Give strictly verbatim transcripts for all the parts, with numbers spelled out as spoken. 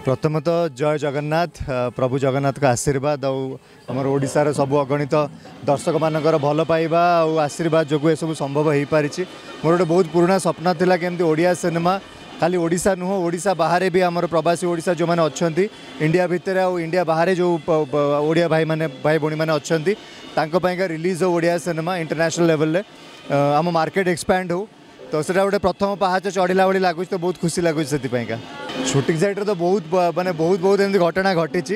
प्रथमतः जय जगन्नाथ प्रभु जगन्नाथ का आशीर्वाद आमर ओडार सब अगणित दर्शक मानकर भल पाइबा और आशीर्वाद जो सब संभव हो पारी। मोर गोटे बहुत पुराना स्वप्न था केमती ओडिया सिनेमा खाली ओडिशा नुह ओडिशा बाहर भी आमर प्रवासी ओडिशा जो मैंने अच्छा इंडिया भितर आ इंडिया बाहर जो ओडिया भाई माने भाई भौणी मैंने अच्छा रिलीज हो ओडिया सिनेमा इंटरनेशनल लेवल आम मार्केट एक्सपैंड हो तो सेटा गोटे प्रथम पहाच चढ़ला भाई लगुच तो बहुत खुशी लगुच से शूटिंग साइड तो बहुत माने बहुत बहुत एमती घटना घटी।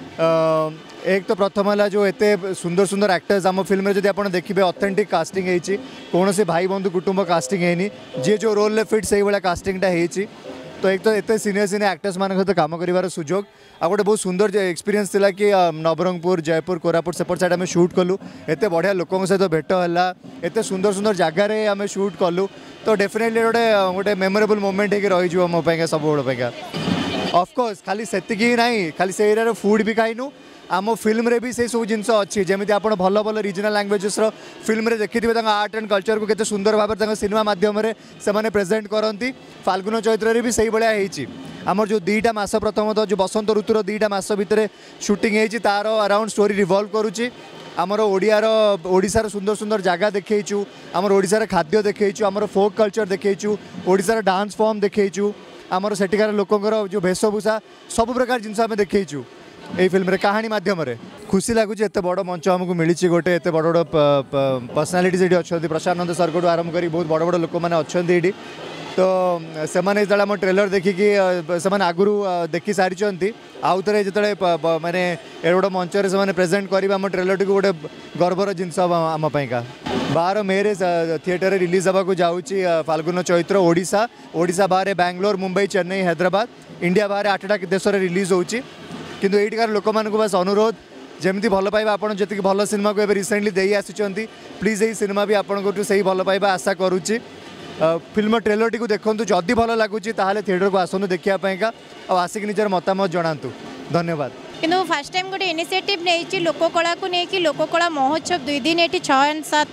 एक तो प्रथम है जो एत सुंदर सुंदर एक्टर्स आम फिल्म जब आप देखिए ऑथेंटिक कास्टिंग होती कौन से भाई बंधु कुटुंब कास्टिंग है जी जो रोल फिट से भाया कास्टिंगटा होती। तो एक तो एत सीनियर सीनियर एक्टर्स मान सहित काम कर सुजोग आ गोटे बहुत सुंदर एक्सपीरियंस थिला कि नवरंगपुर जयपुर कोरापुट सेपट साइड आम शूट कलु एत बढ़िया लोकों सहित भेट है एत सुंदर सुंदर जगार आम शूट कलु तो डेफिनेटली गोटे गोटे मेमोरेबल मोमेंट होकर रही मो सब बड़ा ऑफकोर्स खाली से ना खाली से एरिया फूड भी खाइनु आम फिल्म रे भी से सब जिन अच्छी जमी आप भल भल रिजनल लैंग्वेजेस फिल्म रे देखिए आर्ट एंड कल्चर को केते सुंदर भाव में सिनेमा माध्यम से प्रेजेंट करती। फाल्गुन चैत्र भी से भाया होती आमर जो दीटा मास प्रथमतः जो बसंत ऋतुर दीटा मास भितर शूटिंग होती तार अराउंड स्टोरी रिवॉल्व करुच्ची आमर ओडियार ओडिशार सुंदर सुंदर जगह देखु आमर ओडिशार खाद्य देखु आमर फोक कल्चर देखु ओडिशार डांस फॉर्म देखु आमर सेठिकार लोकंर जो वेशभूषा सब प्रकार जिनस आम देखु यही फिल्म रे कहानी माध्यम खुशी लगुच एत बड़ मंच आमको मिली गोटे एत बड़ बड़ पर्सनालीटी ये अच्छा प्रशानंद सर को आरंभ कर बहुत बड़ बड़ लोक मैंने अच्छा ये तो से आम ट्रेलर देखिकी से आगुरी देखी सारी आउ थे जो मानने ए गोटे मंच से प्रेजेंट कर आम ट्रेलर टी गोटे गर्वर जिनस आम बारह मे थिएटर रिलीज होगा जाऊँगी फाल्गुन चैत्र ओडिशा ओडिशा बाहर बैंगलोर मुंबई चेन्नई हैदराबाद इंडिया बाहर आठटा देश में रिलीज होची किंतु एटिकार लोक मान बस अनुरोध जमी भल पाइबा आप जी भल सिनेमा को रिसेंटली दे आसी प्लीज यही सिनेमा भी आपको से भल पाइबा आशा करुच्ची। फिल्म ट्रेलर टी देखूँ जदि भल लगुच थिएटर को आसतु देखापी आसिक निजर मतामत जनातु धन्यवाद। किंतु फास्ट टाइम गोटे इनिशिएटिव नहीं लोककला को लेकिन लोककला महोत्सव दुई दिन ये छः एंड सात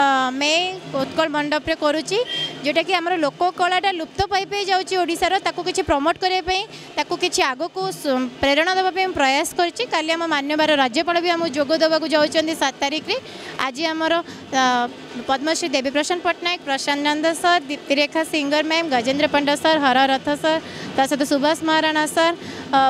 मे उत्कल मंडप रे करुच्ची जोटा कि आमर लोककलाटा लुप्त पाई पाई जाऊँगी ओडिशार ताकू किछि प्रमोट करने ताकू किछि आगो को प्रेरणा देवाई प्रयास करछि। काली आम मान्यवर राज्यपाल भी आम जोग देवाक जाउछन्ती सात तारिख रे आज आमर Padmashri Devi Prasanna Pattnaik Prashanand sir Diptirekha singer ma'am Gajendra Panda sir Hara Rath sir ता सहित सुभाष महाराणा सर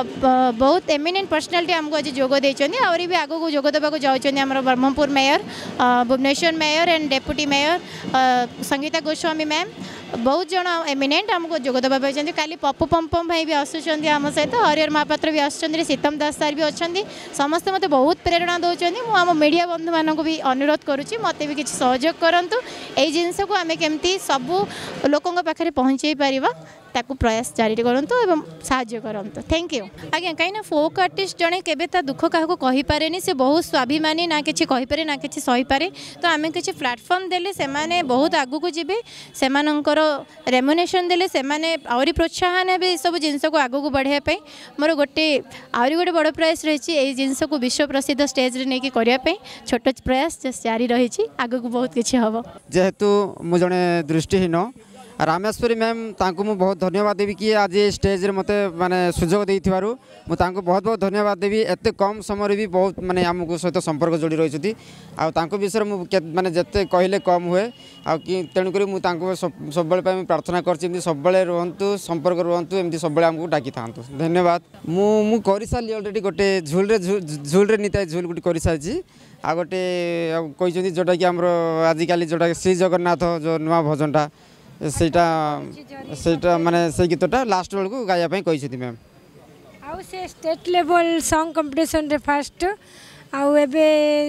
बहुत एमिनेंट पर्सनालिटी आमको आज जोग देइछन्ती आउरी भी आगो को जोग देवाक जाउछन्ती आमर Brahmapur mayor Bhubaneswar mayor and deputy mayor Sangita Goswami ma'am बहुत जन एमिनेंट आमको जोग देवा पाई काली पप्पू पम्पम भाई भी आसुँच आम सहित हरिहर महापात्र भी आसुँच सीतम दास सार भी अच्छा समस्ते मत बहुत प्रेरणा दौरान मुझे मीडिया बंधु मानक भी अनुरोध करुच्ची मत भी किसी सहयोग करूँ यही जिनस को आम केमती सबू लोकों पाखे पहुँचे पारिबा ताकू प्रयास जारी करंतु एवं साहाय्य करंतु। थैंक यू आज्ञा कहीं फोक आर्टिस्ट जड़े केबे ता दुख क्या कहीपे से बहुत स्वाभिमानी ना कि कहीपे ना कि सहीपे तो आम किसी प्लाटफर्म देले से माने बहुत आगू को जीवे से रेमुनेशन देले से माने आउरी प्रोत्साहन है सब जिनस को आगू को बढ़ाई मोर गोटे आउरी गोटे बड़ प्रयास रही जिनस को विश्व प्रसिद्ध स्टेज रे नहीं करने छोट प्रयास जारी रही आगू को बहुत किसी हम जेहेतु मु जड़े दृष्टिहीन रामेश्वरी मैम तांको मु बहुत धन्यवाद देवी कि आज ये स्टेज रे मते माने सुजोग देइथिबारु मु तांको बहुत बहुत धन्यवाद देवी एते कम समय भी बहुत माने हमको सहित संपर्क जोड़ी रही आ तांको विषय मु माने जते कहले कम हुए आ कि तेणु करी मु तांको सब बेले पे प्रार्थना करछि सब बेले रहंतु संपर्क रहंतु एमती सब बेले हमको डाकी थांतु धन्यवाद। मु मु करि साली ऑलरेडी गोटे झूल रे झूल रे निताय झूल गोटे करि साछि आ गोटे कहिसथि जोटा कि हमरो आजि काली जोटा श्री जगन्नाथ जो नुवा भजनटा सेटा सेटा माने से गीतटा लास्ट बेल को गाया कही मैम आउ से स्टेट लेवल सॉन्ग कंपटीशन रे फर्स्ट आउ एबे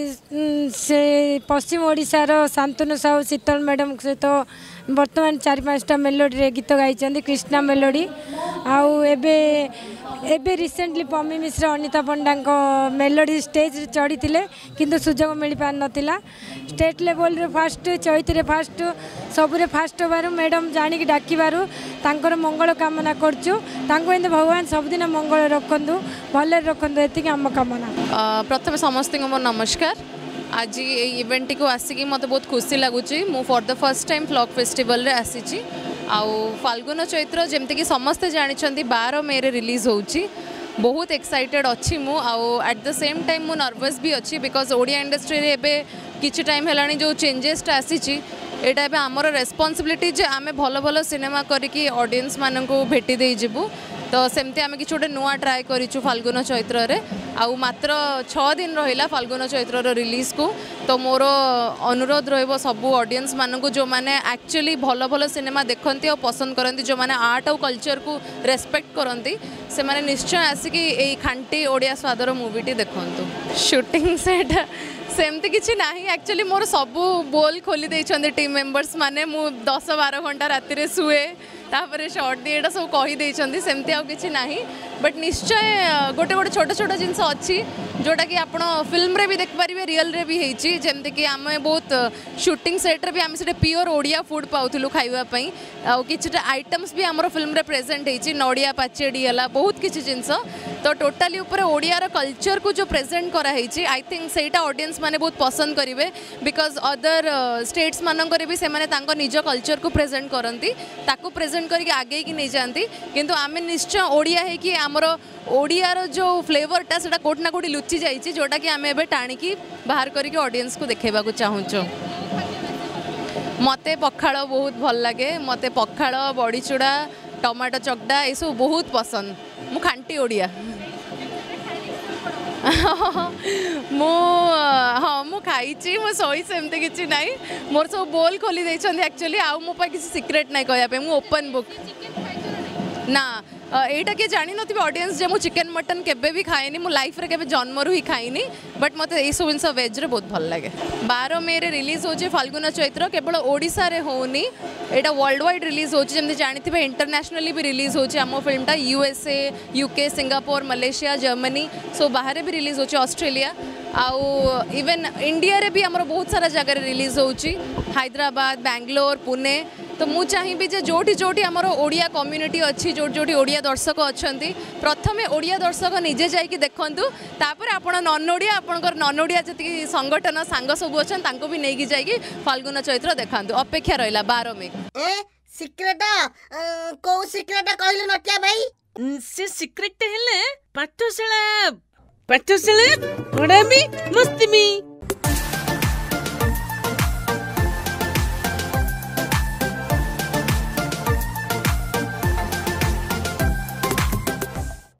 से पश्चिम ओडिशा रो शांतनु साहू शीतल मैडम सहित बर्तमान चार पाँचटा मेलोडी रे गीत गाई कृष्णा मेलोडी आउ एबे एबे recently Pammi Mishra Anita Panda melody stage चढ़ी थे किंतु सुजोग मिल पार नथिला स्टेट लेवल रे फर्स्ट चैत रे फर्स्ट सबुरे फर्स्ट बारू मैडम जानिक डाकिबारू तांकर मंगल कामना करचु तांको एंद भगवान सबदिन मंगल रखंदु भले रखंदु एतिक आम कामना। प्रथम समस्त को मोर नमस्कार आज इवेंट को आसिकी मत बहुत खुशी लगुच मु फॉर द फर्स्ट टाइम फ्लॉग फेस्टिवल रे आसी आउ फाल्गुन चैत्र जमती कि समस्ते जानी बारह मे रे रिलीज होची बहुत एक्साइटेड अच्छी मु आउ एट द सेम टाइम मु नर्वस भी अच्छी बिकॉज ओडिया इंडस्ट्री रे एबे किछि टाइम हेलानी जो चेंजेसटा आसीची एटा एबे हमर रेस्पॉन्सिबिलिटी जे आमे भलो भलो सिनेमा करिकी ऑडियंस माननकु भेटी देई जिबु तो सेमती आमे किछि गोटे नुआ ट्राए करिछु फाल्गुन चैत्र रे आउ मात्र छः दिन रहिला फाल्गुन चैत्र रो रिलीज को तो मोर अनुरोध रहिबो सबु ऑडियंस माननकु जो माने एक्चुअली भलो भलो सिनेमा देखंती और पसंद करंती जो माने आर्ट और कल्चर को रेस्पेक्ट करंती से माने निश्चय आसिकी एई खांटी ओडिया स्वादर मूवीटी देखंतु शूटिंग सेट सेमती किसी ना एक्चुअली मोर सबू बोल खोली देइछन्ते टीम मेंबर्स माने मु दस बारह घंटा राति रे सुए तापर शॉर्ट दी एटा सब कही देइछन्ते सेमती आ किछि नाही बट निश्चय गोटे गोटे छोट छोट जिनस अच्छी जोटा कि आपण फिल्म रे भी देख पारिबे रियल रे भी हेची जेमते कि आमे बहुत शूटिंग सेट रे भी आमे सेटे प्योर ओडिया फूड पाउथुलु खाइबा पई आ किछटा आइटम्स भी हमर फिल्म रे प्रेजेंट हेची नडिया पाचेडी हला बहुत किछि जिनस तो टोटली ऊपर ओडिया रो कल्चर को जो प्रेजेंट करा हेची आई थिंक सेटा ऑडियंस माने बहुत पसंद करिवे बिकॉज अदर स्टेट्स मानन करे भी से माने तांको निज कल्चर को प्रेजेंट करंती ताको प्रेजेंट करके आगे की नहीं जाती किंतु आमे निश्चय ओडिया है कि आमर ओडियार जो फ्लेवरटा से कोट ना कोटी लुचि जाइए जोटा कि आम एबे टाणिकी बाहर करके ऑडियंस को देखेबा को चाहूँ मते पखाड़ बहुत भल लगे मते पखाड़ बड़ीचूड़ा टमाटो चकटा ये सब बहुत पसंद मु खांटी ओडिया मु हाँ मु खाई मो सही सेमती किसी ना मोर सब बोल खोली देइछन्ती एक्चुअली आउ मो पाई किसी सिक्रेट नहीं कहया मु ओपन बुक ना एटा के जानी नथि ऑडियंस जे मु चिकन मटन केबे भी खाएनी मु लाइफ रे केबे जन्मरु ही खाइनी बट मते ए सब जिनस वेज रे बहुत भल लगे बारह मे रे रिलीज होचे फाल्गुन चैत्र केवल ओडिसा रे होनी एटा वर्ल्ड वाइड रिलीज होचे जेमति जानिथिबे इंटरनेशनली भी रिलीज होचे हमो फिल्मटा USA UK Singapore Malaysia Germany सो बाहर भी रिलीज होचे ऑस्ट्रेलिया आउ इवन इंडिया रे भी हमर बहुत सारा जगह रिलीज होची हैदराबाद बेंगलोर पुणे तो मु चाहिए जे जोटी जोटी हमर ओडिया कम्युनिटी अच्छी जोटी जोटी ओडिया दर्शक अच्छी प्रथमे ओडिया दर्शक निजे जाइए देखंतु तापर आपण नन ओडिया आपणकर नन ओडिया जति संगठन सांग सब अच्छन तांको भी नेकी जाइए फाल्गुन चैत्र देखांतु अपेक्षा रहिला बारह मे ए सिक्रेट को सिक्रेट कहले नटिया भाई से सिक्रेट हेले पाठशाला पाठशाला पढ़ामी मस्ती में